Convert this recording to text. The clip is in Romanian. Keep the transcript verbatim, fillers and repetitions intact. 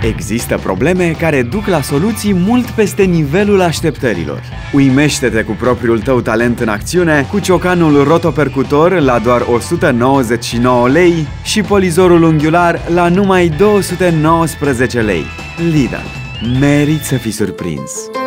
Există probleme care duc la soluții mult peste nivelul așteptărilor. Uimește-te cu propriul tău talent în acțiune cu ciocanul rotopercutor la doar o sută nouăzeci și nouă lei și polizorul unghiular la numai două sute nouăsprezece lei. Lidl. Meriți să fii surprins!